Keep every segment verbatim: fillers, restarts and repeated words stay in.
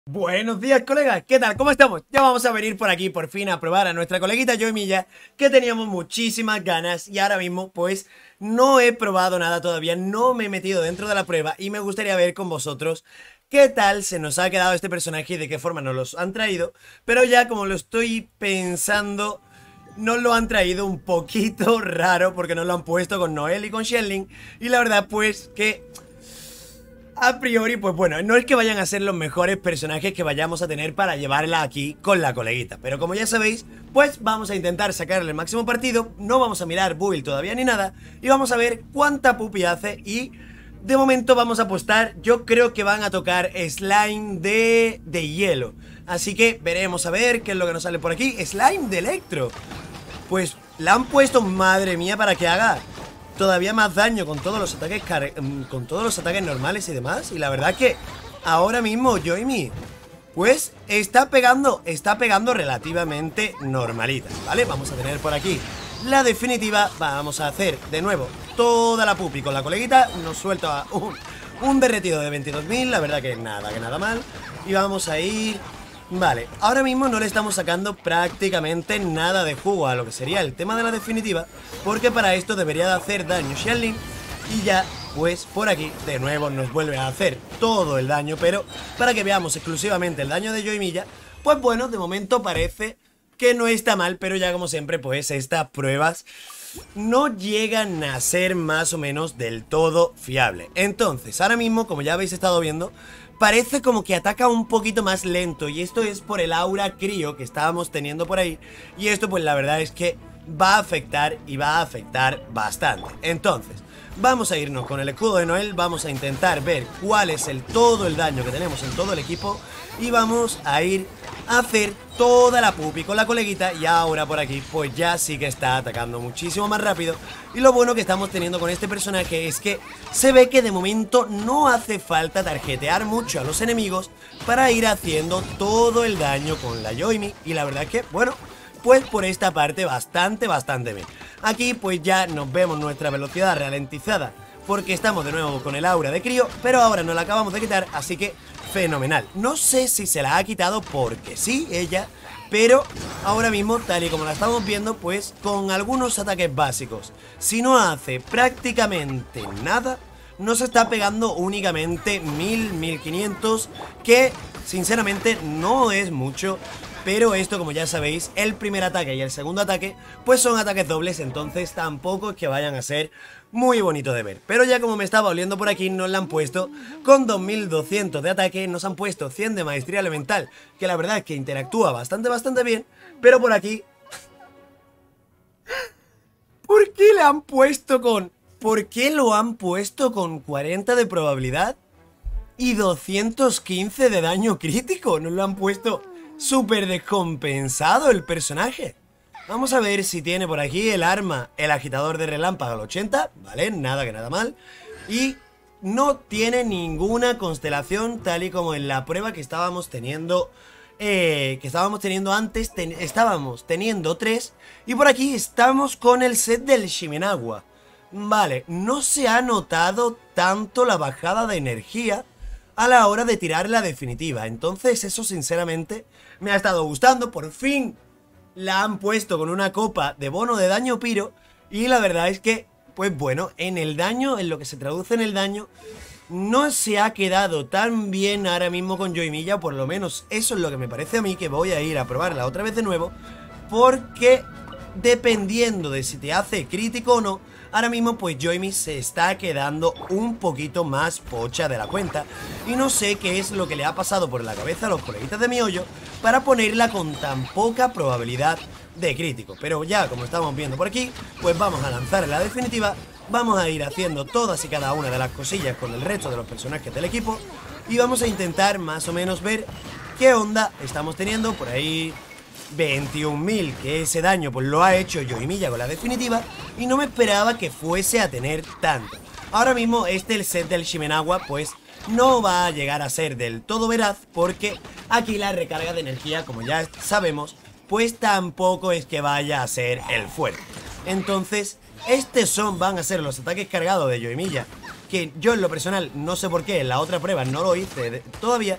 Buenos días, colegas, ¿qué tal? ¿Cómo estamos? Ya vamos a venir por aquí por fin a probar a nuestra coleguita Yoimiya, que teníamos muchísimas ganas y ahora mismo pues no he probado nada todavía, no me he metido dentro de la prueba y me gustaría ver con vosotros qué tal se nos ha quedado este personaje y de qué forma nos los han traído, pero ya como lo estoy pensando, nos lo han traído un poquito raro porque nos lo han puesto con Noel y con Shelling y la verdad pues que... A priori, pues bueno, no es que vayan a ser los mejores personajes que vayamos a tener para llevarla aquí con la coleguita. Pero como ya sabéis, pues vamos a intentar sacarle el máximo partido. No vamos a mirar build todavía ni nada. Y vamos a ver cuánta pupi hace. Y de momento vamos a apostar. Yo creo que van a tocar slime de, de hielo. Así que veremos a ver qué es lo que nos sale por aquí. Slime de electro. Pues la han puesto, madre mía, para que haga todavía más daño con todos los ataques con todos los ataques normales y demás. Y la verdad que ahora mismo Yoimi pues está pegando, está pegando relativamente normalita, ¿vale? Vamos a tener por aquí la definitiva. Vamos a hacer de nuevo toda la pupi con la coleguita. Nos suelta un, un derretido de veintidós mil, la verdad que nada, que nada mal. Y vamos a ir... Vale, ahora mismo no le estamos sacando prácticamente nada de jugo a lo que sería el tema de la definitiva, porque para esto debería de hacer daño Shelling y ya, pues por aquí de nuevo nos vuelve a hacer todo el daño, pero para que veamos exclusivamente el daño de Yoimiya, pues bueno, de momento parece que no está mal, pero ya como siempre pues estas pruebas no llegan a ser más o menos del todo fiable. Entonces, ahora mismo, como ya habéis estado viendo, parece como que ataca un poquito más lento y esto es por el aura crío que estábamos teniendo por ahí y esto pues la verdad es que va a afectar y va a afectar bastante. Entonces, vamos a irnos con el escudo de Noel, vamos a intentar ver cuál es el todo el daño que tenemos en todo el equipo y vamos a ir a hacer toda la pupi con la coleguita y ahora por aquí pues ya sí que está atacando muchísimo más rápido. Y lo bueno que estamos teniendo con este personaje es que se ve que de momento no hace falta tarjetear mucho a los enemigos para ir haciendo todo el daño con la Yoimi. Y la verdad es que, bueno, pues por esta parte bastante, bastante bien. Aquí pues ya nos vemos nuestra velocidad ralentizada porque estamos de nuevo con el aura de crío, pero ahora nos la acabamos de quitar, así que fenomenal. No sé si se la ha quitado porque sí, ella, pero ahora mismo, tal y como la estamos viendo, pues con algunos ataques básicos, si no hace prácticamente nada, nos está pegando únicamente mil, mil quinientos, que sinceramente no es mucho. Pero esto, como ya sabéis, el primer ataque y el segundo ataque pues son ataques dobles, entonces tampoco es que vayan a ser muy bonito de ver. Pero ya como me estaba oliendo por aquí, nos la han puesto con dos mil doscientos de ataque, nos han puesto cien de maestría elemental, que la verdad es que interactúa bastante, bastante bien. Pero por aquí... ¿Por qué le han puesto con... ¿Por qué lo han puesto con cuarenta de probabilidad y doscientos quince de daño crítico? Nos lo han puesto... súper descompensado el personaje. Vamos a ver si tiene por aquí el arma, el agitador de relámpago al ochenta. Vale, nada que nada mal. Y no tiene ninguna constelación tal y como en la prueba que estábamos teniendo eh, Que estábamos teniendo antes ten, Estábamos teniendo tres. Y por aquí estamos con el set del Shimenawa. Vale, no se ha notado tanto la bajada de energía a la hora de tirar la definitiva. Entonces eso sinceramente me ha estado gustando. Por fin la han puesto con una copa de bono de daño piro. Y la verdad es que, pues bueno, en el daño, en lo que se traduce en el daño, no se ha quedado tan bien ahora mismo con Yoimiya. Por lo menos eso es lo que me parece a mí, que voy a ir a probarla otra vez de nuevo, porque dependiendo de si te hace crítico o no, ahora mismo pues Yoimi se está quedando un poquito más pocha de la cuenta. Y no sé qué es lo que le ha pasado por la cabeza a los coleguitas de mi hoyo para ponerla con tan poca probabilidad de crítico. Pero ya como estamos viendo por aquí, pues vamos a lanzar la definitiva. Vamos a ir haciendo todas y cada una de las cosillas con el resto de los personajes del equipo y vamos a intentar más o menos ver qué onda estamos teniendo por ahí. veintiún mil, que ese daño pues lo ha hecho Yoimiya con la definitiva y no me esperaba que fuese a tener tanto. Ahora mismo este, el set del Shimenawa, pues no va a llegar a ser del todo veraz porque aquí la recarga de energía, como ya sabemos, pues tampoco es que vaya a ser el fuerte. Entonces, estos son, van a ser los ataques cargados de Yoimiya, que yo en lo personal no sé por qué en la otra prueba no lo hice todavía.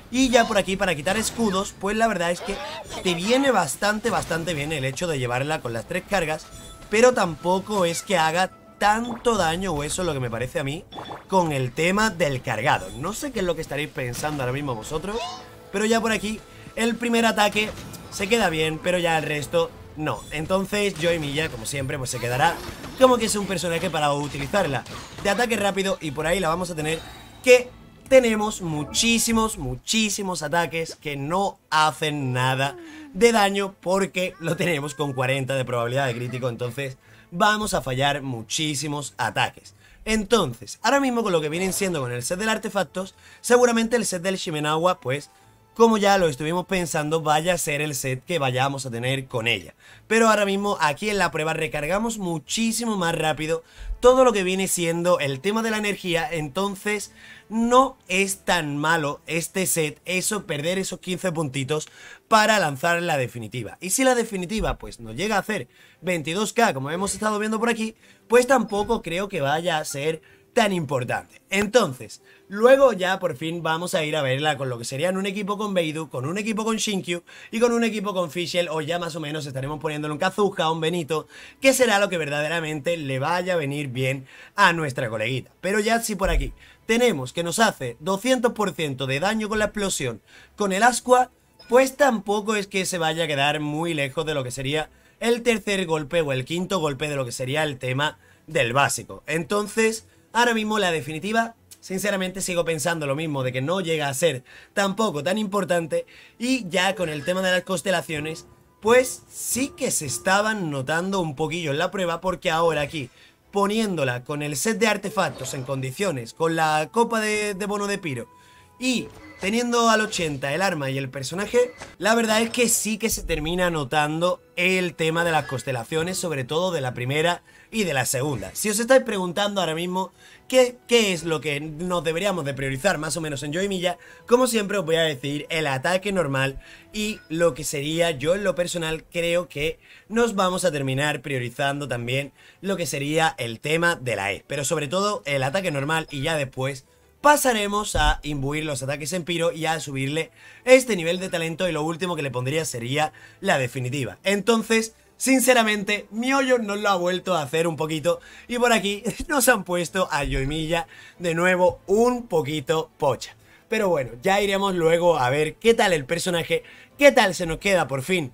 Y ya por aquí, para quitar escudos, pues la verdad es que te viene bastante, bastante bien el hecho de llevarla con las tres cargas, pero tampoco es que haga tanto daño, o eso es lo que me parece a mí, con el tema del cargado. No sé qué es lo que estaréis pensando ahora mismo vosotros, pero ya por aquí el primer ataque se queda bien, pero ya el resto no. Entonces Yoimiya, como siempre, pues se quedará como que es un personaje para utilizarla de ataque rápido, y por ahí la vamos a tener que... Tenemos muchísimos, muchísimos ataques que no hacen nada de daño porque lo tenemos con cuarenta de probabilidad de crítico, entonces vamos a fallar muchísimos ataques. Entonces, ahora mismo con lo que vienen siendo con el set de artefactos, seguramente el set del Shimenawa, pues, como ya lo estuvimos pensando, vaya a ser el set que vayamos a tener con ella. Pero ahora mismo aquí en la prueba recargamos muchísimo más rápido todo lo que viene siendo el tema de la energía, entonces no es tan malo este set, eso, perder esos quince puntitos para lanzar la definitiva. Y si la definitiva pues nos llega a hacer veintidós K, como hemos estado viendo por aquí, pues tampoco creo que vaya a ser tan importante. Entonces, luego ya por fin vamos a ir a verla con lo que serían un equipo con Beidou, con un equipo con Shinkyu y con un equipo con Fischl, o ya más o menos estaremos poniéndole un Kazuha, un Benito, que será lo que verdaderamente le vaya a venir bien a nuestra coleguita. Pero ya si por aquí tenemos que nos hace doscientos por ciento de daño con la explosión con el Asqua, pues tampoco es que se vaya a quedar muy lejos de lo que sería el tercer golpe o el quinto golpe de lo que sería el tema del básico. Entonces, ahora mismo la definitiva, sinceramente sigo pensando lo mismo, de que no llega a ser tampoco tan importante, y ya con el tema de las constelaciones, pues sí que se estaban notando un poquillo en la prueba, porque ahora aquí, poniéndola con el set de artefactos en condiciones, con la copa de, de bono de Piro, y teniendo al ochenta el arma y el personaje, la verdad es que sí que se termina notando el tema de las constelaciones, sobre todo de la primera y de la segunda. Si os estáis preguntando ahora mismo qué, qué es lo que nos deberíamos de priorizar más o menos en Yoimiya, como siempre os voy a decir el ataque normal, y lo que sería, yo en lo personal creo que nos vamos a terminar priorizando también lo que sería el tema de la E, pero sobre todo el ataque normal, y ya después pasaremos a imbuir los ataques en Piro y a subirle este nivel de talento, y lo último que le pondría sería la definitiva. Entonces, sinceramente, Mihoyo nos lo ha vuelto a hacer un poquito, y por aquí nos han puesto a Yoimiya de nuevo un poquito pocha. Pero bueno, ya iremos luego a ver qué tal el personaje, qué tal se nos queda por fin,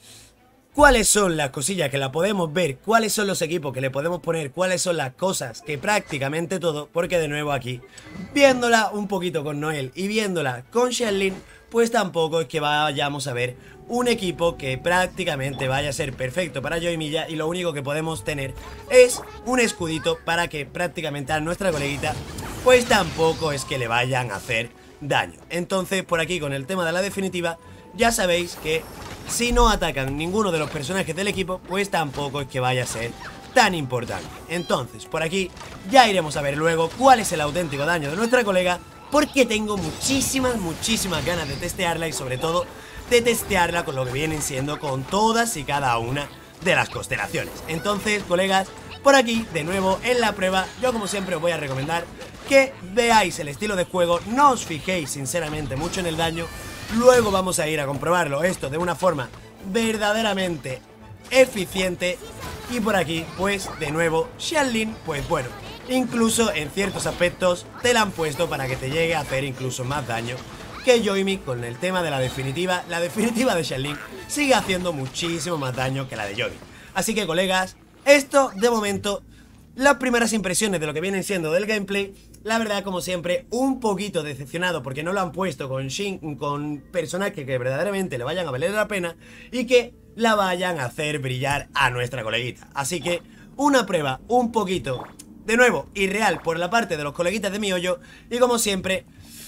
cuáles son las cosillas que la podemos ver, cuáles son los equipos que le podemos poner, cuáles son las cosas, que prácticamente todo, porque de nuevo aquí, viéndola un poquito con Noel y viéndola con Xianlin, pues tampoco es que vayamos a ver un equipo que prácticamente vaya a ser perfecto para Yoimiya, y lo único que podemos tener es un escudito para que prácticamente a nuestra coleguita pues tampoco es que le vayan a hacer daño. Entonces por aquí con el tema de la definitiva, ya sabéis que si no atacan ninguno de los personajes del equipo, pues tampoco es que vaya a ser tan importante. Entonces, por aquí ya iremos a ver luego cuál es el auténtico daño de nuestra colega, porque tengo muchísimas, muchísimas ganas de testearla, y sobre todo de testearla con lo que vienen siendo con todas y cada una de las constelaciones. Entonces, colegas, por aquí, de nuevo, en la prueba, yo como siempre os voy a recomendar que veáis el estilo de juego, no os fijéis sinceramente mucho en el daño. Luego vamos a ir a comprobarlo esto de una forma verdaderamente eficiente. Y por aquí, pues, de nuevo, Xianlin, pues bueno, incluso en ciertos aspectos te la han puesto para que te llegue a hacer incluso más daño que Yoimi con el tema de la definitiva. La definitiva de Xianlin sigue haciendo muchísimo más daño que la de Yoimi. Así que, colegas, esto de momento, las primeras impresiones de lo que vienen siendo del gameplay. La verdad, como siempre, un poquito decepcionado porque no lo han puesto con Shin, con personajes que verdaderamente le vayan a valer la pena y que la vayan a hacer brillar a nuestra coleguita. Así que una prueba un poquito, de nuevo, irreal por la parte de los coleguitas de Mihoyo, y como siempre,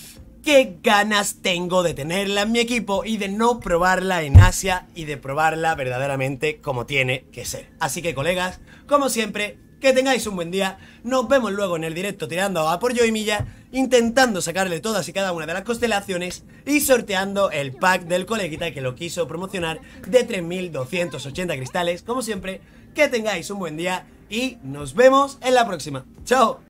qué ganas tengo de tenerla en mi equipo y de no probarla en Asia, y de probarla verdaderamente como tiene que ser. Así que, colegas, como siempre, que tengáis un buen día. Nos vemos luego en el directo tirando a por Yoimiya, intentando sacarle todas y cada una de las constelaciones y sorteando el pack del coleguita que lo quiso promocionar de tres mil doscientos ochenta cristales. Como siempre, que tengáis un buen día y nos vemos en la próxima. ¡Chao!